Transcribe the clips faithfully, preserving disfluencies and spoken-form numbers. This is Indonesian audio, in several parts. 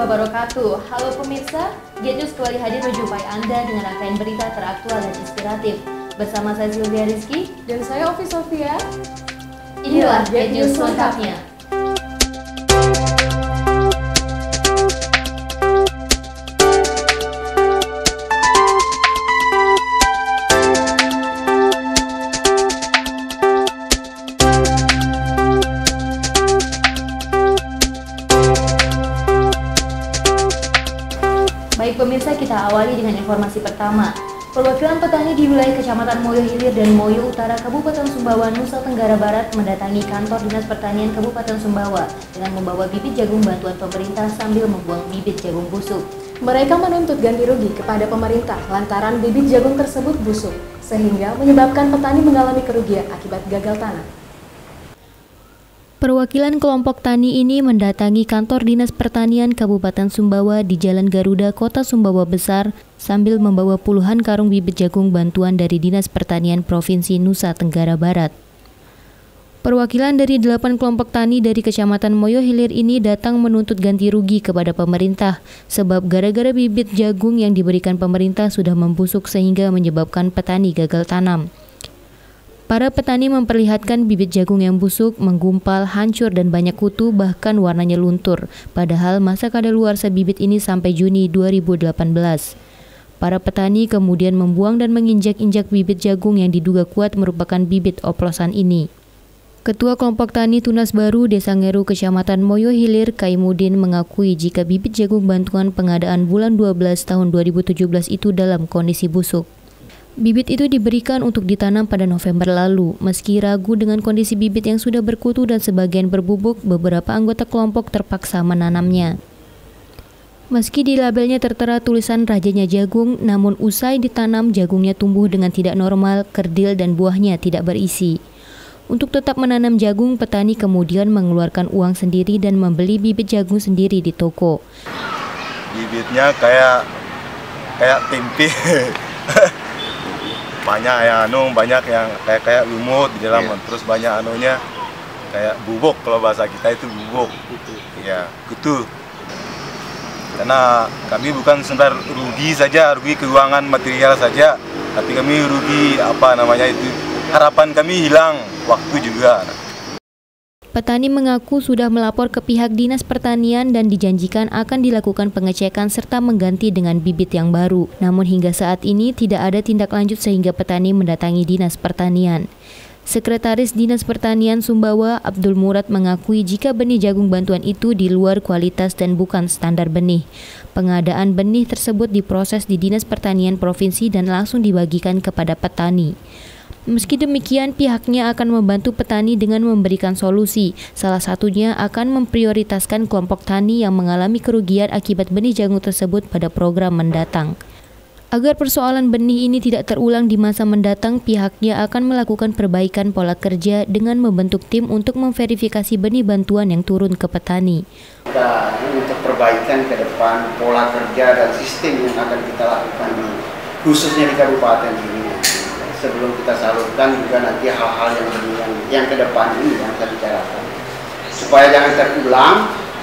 wabarakatuh. Halo pemirsa, Get News kembali hadir menjumpai Anda dengan rangkaian berita teraktual dan inspiratif. Bersama saya Sylvia Rizky dan saya Ovi Sofia. Inilah Get News lengkapnya. Baik pemirsa, kita awali dengan informasi pertama. Perwakilan petani di wilayah Kecamatan Moyo Hilir dan Moyo Utara, Kabupaten Sumbawa, Nusa Tenggara Barat mendatangi kantor Dinas Pertanian Kabupaten Sumbawa dengan membawa bibit jagung bantuan pemerintah sambil membuang bibit jagung busuk. Mereka menuntut ganti rugi kepada pemerintah lantaran bibit jagung tersebut busuk, sehingga menyebabkan petani mengalami kerugian akibat gagal tanam. Perwakilan kelompok tani ini mendatangi kantor Dinas Pertanian Kabupaten Sumbawa di Jalan Garuda, Kota Sumbawa Besar, sambil membawa puluhan karung bibit jagung bantuan dari Dinas Pertanian Provinsi Nusa Tenggara Barat. Perwakilan dari delapan kelompok tani dari Kecamatan Moyo Hilir ini datang menuntut ganti rugi kepada pemerintah, sebab gara-gara bibit jagung yang diberikan pemerintah sudah membusuk sehingga menyebabkan petani gagal tanam. Para petani memperlihatkan bibit jagung yang busuk, menggumpal, hancur dan banyak kutu, bahkan warnanya luntur. Padahal masa kadaluarsa bibit ini sampai Juni dua ribu delapan belas. Para petani kemudian membuang dan menginjak-injak bibit jagung yang diduga kuat merupakan bibit oplosan ini. Ketua Kelompok Tani Tunas Baru Desa Ngeru Kecamatan Moyo Hilir, Kaimudin, mengakui jika bibit jagung bantuan pengadaan bulan dua belas tahun dua ribu tujuh belas itu dalam kondisi busuk. Bibit itu diberikan untuk ditanam pada November lalu. Meski ragu dengan kondisi bibit yang sudah berkutu dan sebagian berbubuk, beberapa anggota kelompok terpaksa menanamnya. Meski di labelnya tertera tulisan rajanya jagung, namun usai ditanam jagungnya tumbuh dengan tidak normal, kerdil dan buahnya tidak berisi. Untuk tetap menanam jagung, petani kemudian mengeluarkan uang sendiri dan membeli bibit jagung sendiri di toko. Bibitnya kayak kayak tempe. Banyak yang anu, banyak yang kayak kayak lumut di dalam, yeah. Terus banyak anunya kayak bubuk, kalau bahasa kita itu bubuk, ya kutu. Karena kami bukan sekedar rugi saja, rugi keuangan material saja, tapi kami rugi apa namanya itu, harapan kami hilang, waktu juga. Petani mengaku sudah melapor ke pihak Dinas Pertanian dan dijanjikan akan dilakukan pengecekan serta mengganti dengan bibit yang baru. Namun hingga saat ini tidak ada tindak lanjut sehingga petani mendatangi Dinas Pertanian. Sekretaris Dinas Pertanian Sumbawa, Abdul Murad, mengakui jika benih jagung bantuan itu di luar kualitas dan bukan standar benih. Pengadaan benih tersebut diproses di Dinas Pertanian Provinsi dan langsung dibagikan kepada petani. Meski demikian, pihaknya akan membantu petani dengan memberikan solusi. Salah satunya akan memprioritaskan kelompok tani yang mengalami kerugian akibat benih jagung tersebut pada program mendatang. Agar persoalan benih ini tidak terulang di masa mendatang, pihaknya akan melakukan perbaikan pola kerja dengan membentuk tim untuk memverifikasi benih bantuan yang turun ke petani. Kita untuk perbaikan ke depan pola kerja dan sistem yang akan kita lakukan, khususnya di kabupaten ini. Sebelum kita salurkan juga nanti hal-hal yang, yang yang ke depan ini yang kita bicarakan supaya jangan terulang,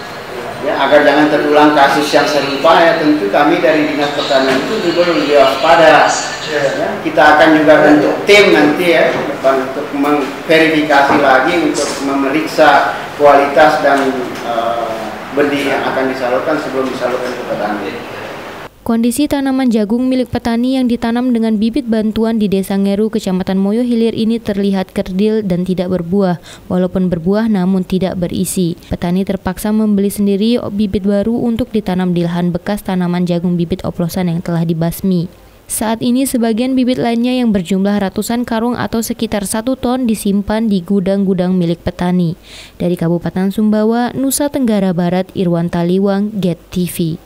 ya, agar jangan terulang kasus yang serupa, ya tentu kami dari Dinas Pertanian itu juga lebih waspada, ya. Kita akan juga bentuk tim nanti ya untuk memverifikasi lagi untuk memeriksa kualitas dan uh, benih yang akan disalurkan sebelum disalurkan ke petani. Kondisi tanaman jagung milik petani yang ditanam dengan bibit bantuan di Desa Ngeru, Kecamatan Moyo Hilir ini terlihat kerdil dan tidak berbuah. Walaupun berbuah namun tidak berisi. Petani terpaksa membeli sendiri bibit baru untuk ditanam di lahan bekas tanaman jagung bibit oplosan yang telah dibasmi. Saat ini sebagian bibit lainnya yang berjumlah ratusan karung atau sekitar satu ton disimpan di gudang-gudang milik petani. Dari Kabupaten Sumbawa, Nusa Tenggara Barat, Irwan Taliwang, Get T V.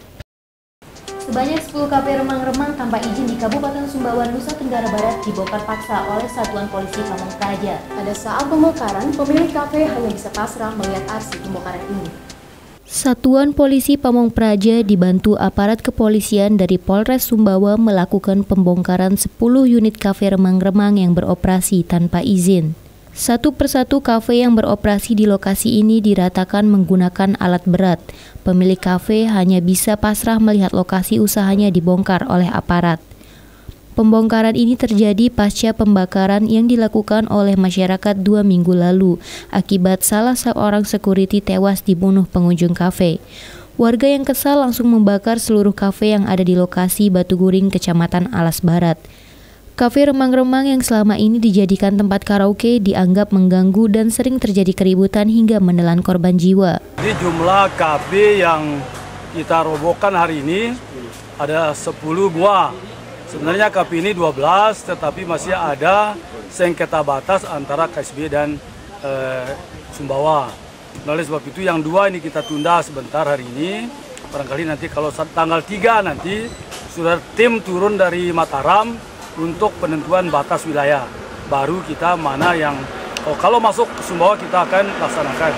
Sebanyak sepuluh kafe remang-remang tanpa izin di Kabupaten Sumbawa, Nusa Tenggara Barat dibongkar paksa oleh Satuan Polisi Pamong Praja. Pada saat pembongkaran, pemilik kafe hanya bisa pasrah melihat aksi pembongkaran ini. Satuan Polisi Pamong Praja dibantu aparat kepolisian dari Polres Sumbawa melakukan pembongkaran sepuluh unit kafe remang-remang yang beroperasi tanpa izin. Satu persatu kafe yang beroperasi di lokasi ini diratakan menggunakan alat berat. Pemilik kafe hanya bisa pasrah melihat lokasi usahanya dibongkar oleh aparat. Pembongkaran ini terjadi pasca pembakaran yang dilakukan oleh masyarakat dua minggu lalu akibat salah seorang security tewas dibunuh pengunjung kafe. Warga yang kesal langsung membakar seluruh kafe yang ada di lokasi Batu Guring, Kecamatan Alas Barat. Kafe remang-remang yang selama ini dijadikan tempat karaoke dianggap mengganggu dan sering terjadi keributan hingga menelan korban jiwa. Jadi jumlah kafe yang kita robohkan hari ini ada sepuluh buah. Sebenarnya kafe ini dua belas, tetapi masih ada sengketa batas antara K S B dan eh, Sumbawa. Oleh sebab itu yang dua ini kita tunda sebentar hari ini. Barangkali nanti kalau tanggal tiga nanti sudah tim turun dari Mataram untuk penentuan batas wilayah. Baru kita mana yang, oh, kalau masuk Sumbawa kita akan laksanakan.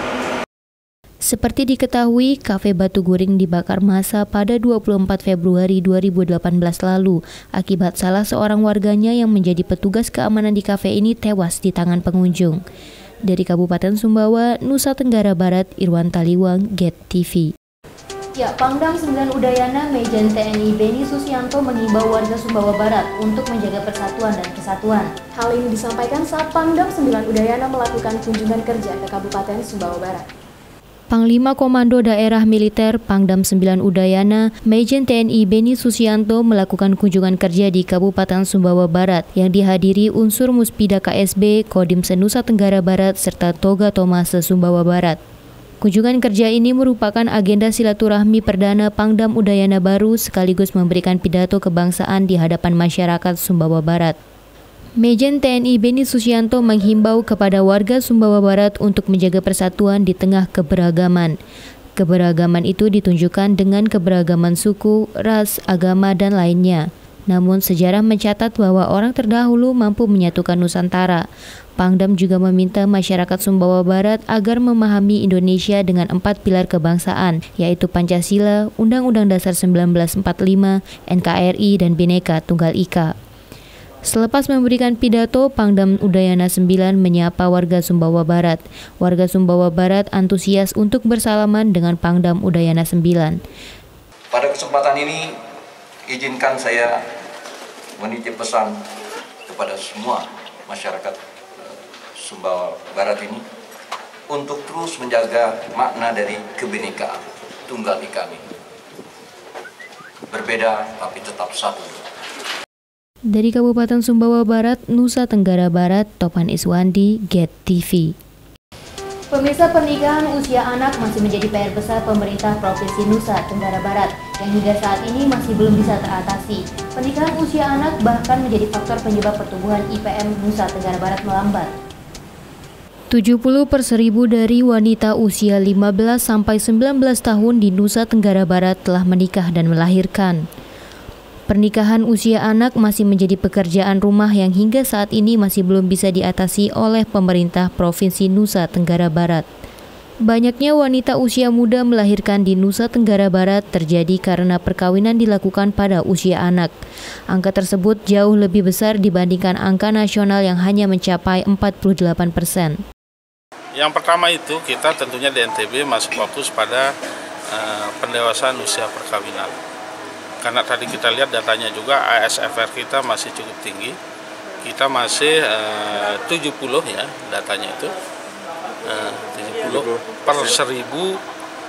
Seperti diketahui, kafe Batu Guring dibakar massa pada dua puluh empat Februari dua ribu delapan belas lalu akibat salah seorang warganya yang menjadi petugas keamanan di kafe ini tewas di tangan pengunjung. Dari Kabupaten Sumbawa, Nusa Tenggara Barat, Irwan Taliwang, Get T V. Ya, Pangdam sembilan Udayana Majen T N I Beni Susianto mengimbau warga Sumbawa Barat untuk menjaga persatuan dan kesatuan. Hal ini disampaikan saat Pangdam sembilan Udayana melakukan kunjungan kerja ke Kabupaten Sumbawa Barat. Panglima Komando Daerah Militer Pangdam sembilan Udayana, Majen T N I Beni Susianto melakukan kunjungan kerja di Kabupaten Sumbawa Barat yang dihadiri unsur Muspida K S B, Kodim Nusa Tenggara Barat, serta Toga Tomase Sumbawa Barat. Kunjungan kerja ini merupakan agenda silaturahmi perdana Pangdam Udayana baru sekaligus memberikan pidato kebangsaan di hadapan masyarakat Sumbawa Barat. Majen T N I Beni Susianto menghimbau kepada warga Sumbawa Barat untuk menjaga persatuan di tengah keberagaman. Keberagaman itu ditunjukkan dengan keberagaman suku, ras, agama, dan lainnya. Namun sejarah mencatat bahwa orang terdahulu mampu menyatukan Nusantara. Pangdam juga meminta masyarakat Sumbawa Barat agar memahami Indonesia dengan empat pilar kebangsaan, yaitu Pancasila, Undang-Undang Dasar seribu sembilan ratus empat puluh lima, N K R I, dan Bhinneka Tunggal Ika. Selepas memberikan pidato, Pangdam Udayana sembilan menyapa warga Sumbawa Barat. Warga Sumbawa Barat antusias untuk bersalaman dengan Pangdam Udayana sembilan. Pada kesempatan ini, izinkan saya menitip pesan kepada semua masyarakat Sumbawa Barat ini untuk terus menjaga makna dari kebinekaan Tunggal Ika ini. Berbeda tapi tetap satu. Dari Kabupaten Sumbawa Barat, Nusa Tenggara Barat, Topan Iswandi, Get T V. Pemirsa, pernikahan usia anak masih menjadi P R besar pemerintah Provinsi Nusa Tenggara Barat yang hingga saat ini masih belum bisa teratasi. Pernikahan usia anak bahkan menjadi faktor penyebab pertumbuhan I P M Nusa Tenggara Barat melambat. tujuh puluh per seribu dari wanita usia lima belas sampai sembilan belas tahun di Nusa Tenggara Barat telah menikah dan melahirkan. Pernikahan usia anak masih menjadi pekerjaan rumah yang hingga saat ini masih belum bisa diatasi oleh pemerintah Provinsi Nusa Tenggara Barat. Banyaknya wanita usia muda melahirkan di Nusa Tenggara Barat terjadi karena perkawinan dilakukan pada usia anak. Angka tersebut jauh lebih besar dibandingkan angka nasional yang hanya mencapai empat puluh delapan persen. Yang pertama itu kita tentunya di N T B masih fokus pada uh, pendewasaan usia perkawinan. Karena tadi kita lihat datanya juga A S F R kita masih cukup tinggi. Kita masih uh, tujuh puluh ya datanya itu. Uh, tujuh puluh per seribu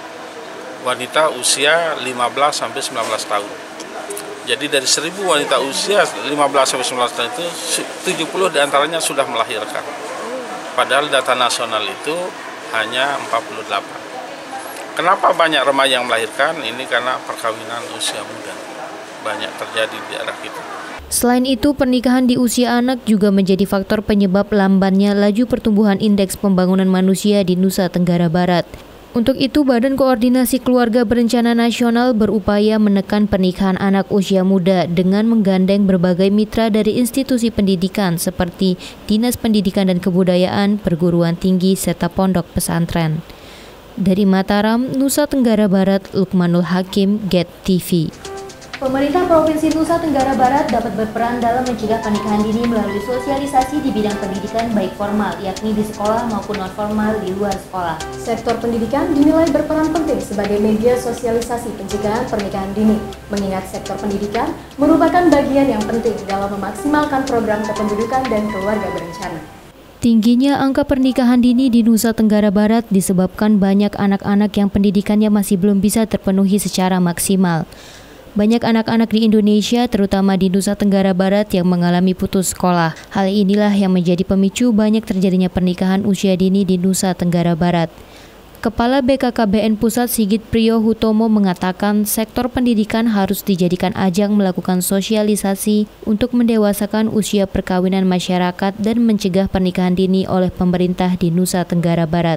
wanita usia lima belas sampai sembilan belas tahun. Jadi dari seribu wanita usia lima belas sampai sembilan belas tahun itu tujuh puluh diantaranya sudah melahirkan. Padahal data nasional itu hanya empat puluh delapan. Kenapa banyak remaja yang melahirkan? Ini karena perkawinan usia muda banyak terjadi di daerah kita. Selain itu, pernikahan di usia anak juga menjadi faktor penyebab lambannya laju pertumbuhan indeks pembangunan manusia di Nusa Tenggara Barat. Untuk itu, Badan Koordinasi Keluarga Berencana Nasional berupaya menekan pernikahan anak usia muda dengan menggandeng berbagai mitra dari institusi pendidikan seperti Dinas Pendidikan dan Kebudayaan, perguruan tinggi, serta pondok pesantren. Dari Mataram, Nusa Tenggara Barat, Lukmanul Hakim, Get T V. Pemerintah Provinsi Nusa Tenggara Barat dapat berperan dalam mencegah pernikahan dini melalui sosialisasi di bidang pendidikan baik formal, yakni di sekolah maupun non-formal di luar sekolah. Sektor pendidikan dinilai berperan penting sebagai media sosialisasi pencegahan pernikahan dini, mengingat sektor pendidikan merupakan bagian yang penting dalam memaksimalkan program kependudukan dan keluarga berencana. Tingginya angka pernikahan dini di Nusa Tenggara Barat disebabkan banyak anak-anak yang pendidikannya masih belum bisa terpenuhi secara maksimal. Banyak anak-anak di Indonesia, terutama di Nusa Tenggara Barat, yang mengalami putus sekolah. Hal inilah yang menjadi pemicu banyak terjadinya pernikahan usia dini di Nusa Tenggara Barat. Kepala B K K B N Pusat Sigit Priyo Hutomo mengatakan sektor pendidikan harus dijadikan ajang melakukan sosialisasi untuk mendewasakan usia perkawinan masyarakat dan mencegah pernikahan dini oleh pemerintah di Nusa Tenggara Barat.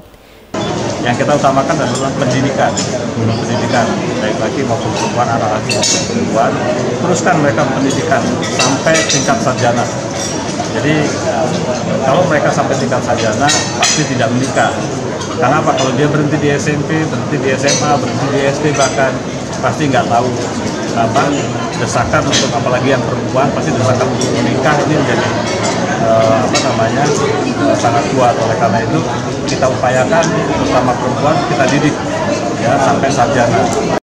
Yang kita utamakan adalah pendidikan, pendidikan baik laki maupun perempuan, anak laki maupun perempuan. Teruskan mereka pendidikan sampai tingkat sarjana. Jadi kalau mereka sampai tingkat sarjana pasti tidak menikah. Karena apa? Kalau dia berhenti di S M P, berhenti di S M A, berhenti di S D bahkan pasti nggak tahu apa desakan untuk, apalagi yang perempuan, pasti desakan untuk menikah ini menjadi uh, apa namanya uh, sangat kuat. Oleh karena itu kita upayakan terutama perempuan kita didik ya sampai sarjana.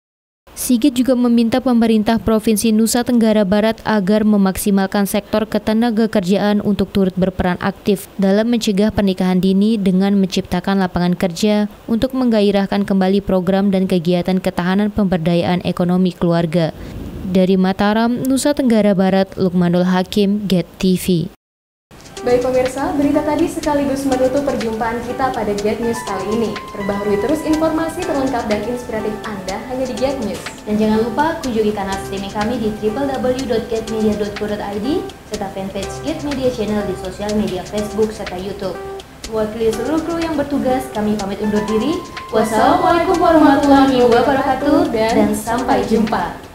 Sigit juga meminta pemerintah Provinsi Nusa Tenggara Barat agar memaksimalkan sektor ketenagakerjaan untuk turut berperan aktif dalam mencegah pernikahan dini dengan menciptakan lapangan kerja untuk menggairahkan kembali program dan kegiatan ketahanan pemberdayaan ekonomi keluarga. Dari Mataram, Nusa Tenggara Barat, Lukmanul Hakim, Get T V. Baik pemirsa, berita tadi sekaligus menutup perjumpaan kita pada Get News kali ini. Perbaharui terus informasi terlengkap dan inspiratif Anda hanya di Get News. Dan jangan lupa kunjungi kanal streaming kami di w w w dot get media dot co dot i d serta fanpage Get Media Channel di sosial media Facebook serta YouTube. Mewakili seluruh kru yang bertugas, kami pamit undur diri. Wassalamualaikum warahmatullahi wabarakatuh dan sampai jumpa.